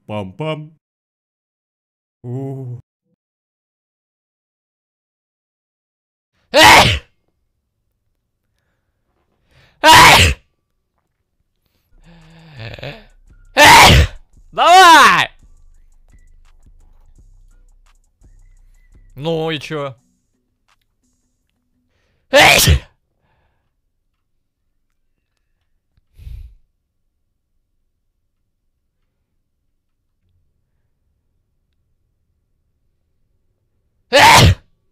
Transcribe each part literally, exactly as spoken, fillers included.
Пам-пам. У. Эй! Эй! Эй! Давай! Ну и чё? Эй! Эй!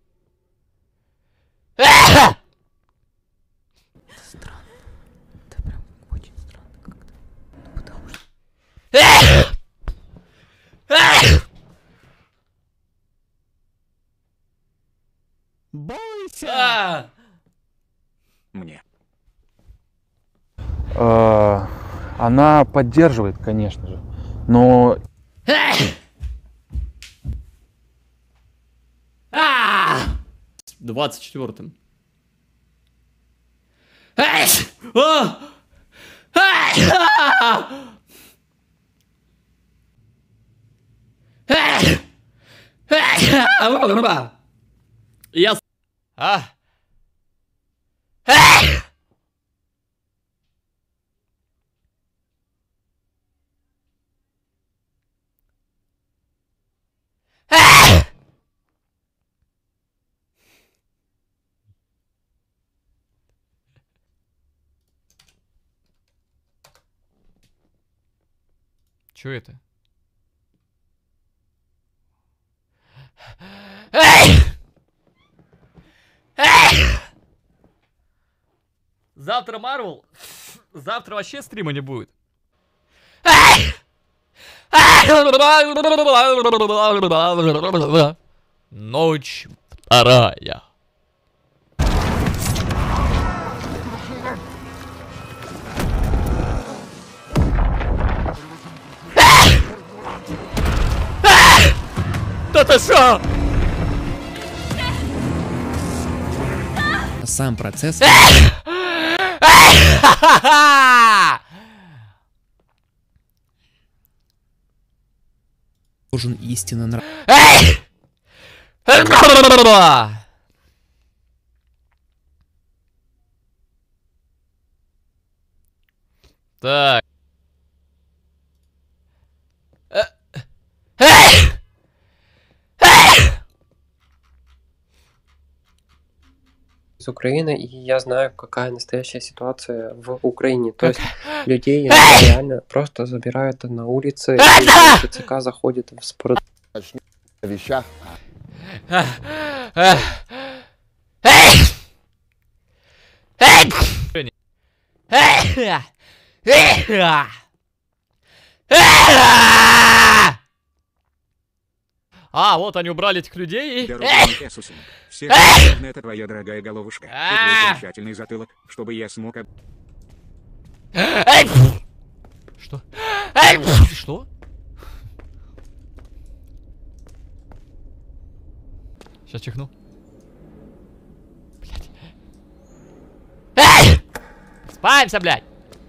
Эй! Странно. Это прям очень странно как-то. Ну, потому что... Эй! Эй! Бойся! А! Мне. Э, Она поддерживает, конечно же, но Эй! А! двадцать четвёртым. Эй! А! Эй! А! Эй! Эй! Я... с- А! Эй! Эй! Чё это? Эй! Эй! Завтра Марвел? Завтра вообще стрима не будет. Эй! Ночь вторая. Да ты шо? Сам процесс Ха-ха-ха! должен истинно нравиться. Эй! Так. Э, Эй! Эй! Из Украины, и я знаю, какая настоящая ситуация в Украине. То есть людей Эй! реально просто забирают на улице, и Это! ТЦК заходит в спорт. вещах. Эй! Эй! Эй! Эй! Эй! А, вот они убрали этих людей и... Эй! Все Эй! на это твоя дорогая головушка. И А! твой замечательный затылок, чтобы я смог... об- Эй! Что? Эй! Что? Сейчас чихну. Блядь. Эй! Спаемся, блядь!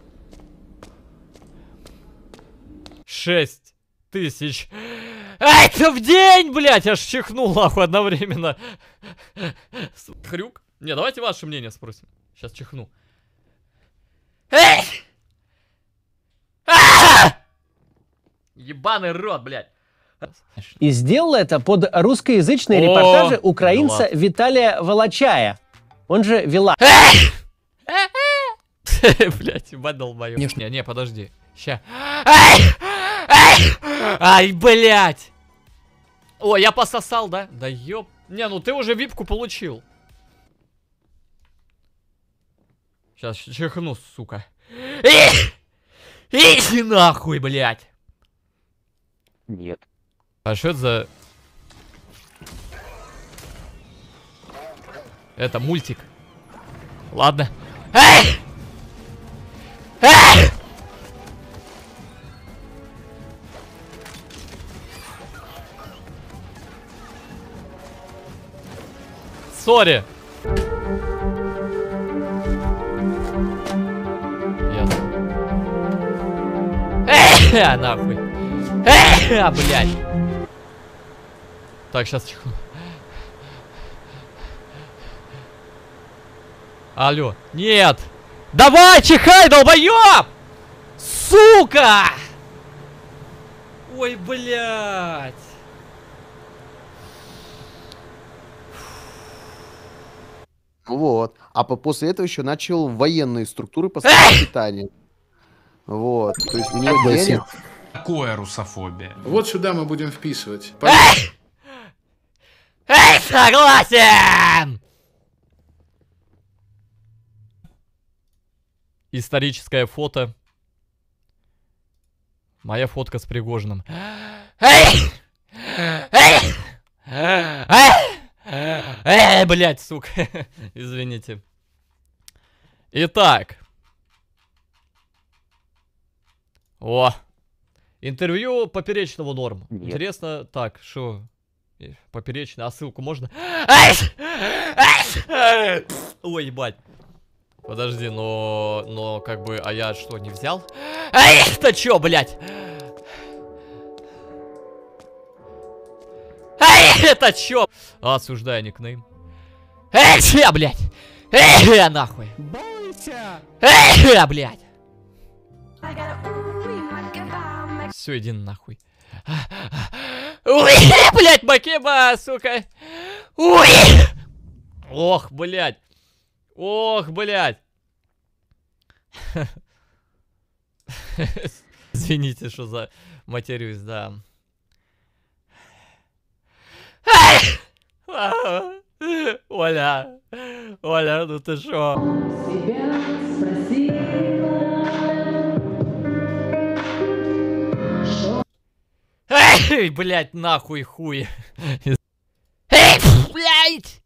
Шесть тысяч. Эй, это в день, блядь! Аж чихнул, нахуй, одновременно. Хрюк? Не, давайте ваше мнение спросим. Сейчас чихну. Эй! А! Ебаный рот, блядь. И сделал это под русскоязычные О, репортажи ну украинца ладно. Виталия Волочая. Он же Вила. Эй! Блять, ебать долбоёб. Конечно. Не, не, подожди. Ща. Эй! Эй! Ай, блять! О, я пососал, да? Да ёб. Не, ну ты уже випку получил. Сейчас чихну, сука. Эй! Иди нахуй, блять! нет. А что это за... Это мультик. Ладно. Эй! Эй! Сори. Ясно. Эй! Нахуй. А, блядь. Так, сейчас чихну. Алло. Нет. Давай, чихай, долбоёб! Сука! Ой, блядь. Вот. А по- после этого еще начал военные структуры поставить питание. Вот. То есть у него денег. Такое русофобия. Вот сюда мы будем вписывать. Эй, согласен! Историческое фото. Моя фотка с Пригожиным. Эй! Эй! Эй! Эй, блядь, сука. Извините. Итак. О. Интервью поперечного норм. Нет. Интересно, так, что? Поперечный, а ссылку можно? Ой, ебать. Подожди, но, но, как бы, а я что, не взял? Эй, это чё, блядь? Эй, это чё? Осуждаю никнейм. Эй, я, блядь! Эй, нахуй! Бойся! Эй, блядь! Все, иди нахуй. Ой, блядь, Макеба, сука! Ой! Ох, блядь! Ох, блядь! Извините, что за матерюсь, да. Оля, Оля, ну ты шо? Эй, блядь, нахуй хуй. Эй, блядь!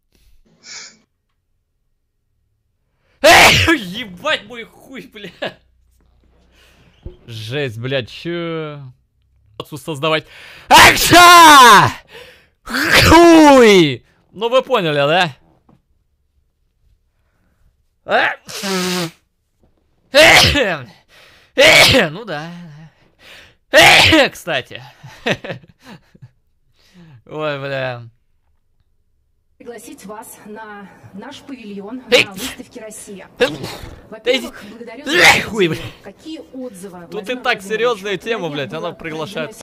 Эй, ебать мой хуй, блядь. Жесть, блядь, чё? Создавать. Акша! Хуй! Ну вы поняли, да? Ну да. Кстати. Ой, бля. Пригласить вас на наш павильон на выставке «Россия». Во-первых, благодарю за Хуй, отзывы. Какие отзывы? Тут и Владимир так Владимирович, серьезная это, тема, наверное, блядь, было она приглашает